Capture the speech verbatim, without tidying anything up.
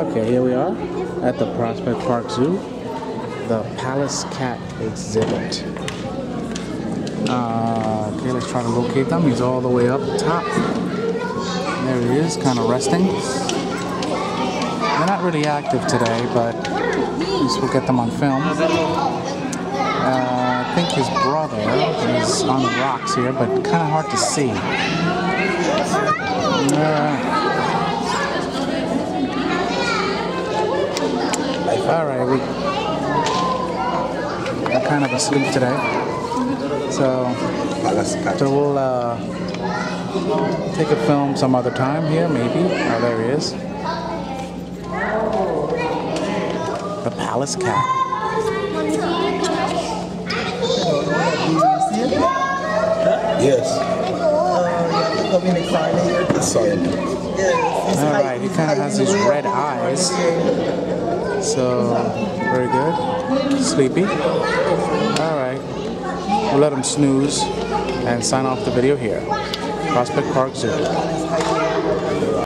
Okay, here we are at the Prospect Park Zoo, the Pallas cat exhibit. Uh, okay, let's try to locate them. He's all the way up top. There he is, kind of resting. They're not really active today, but at least we'll get them on film. Uh, I think his brother is on the rocks here, but kind of hard to see. Uh, Alright, we are kind of asleep today. So, so we'll uh, take a film some other time here, maybe. Oh, there he is. The Pallas cat. Yes. Alright, he kind of has these red eyes. So, very good. Sleepy. Alright. We'll let him snooze and sign off the video here. Prospect Park Zoo.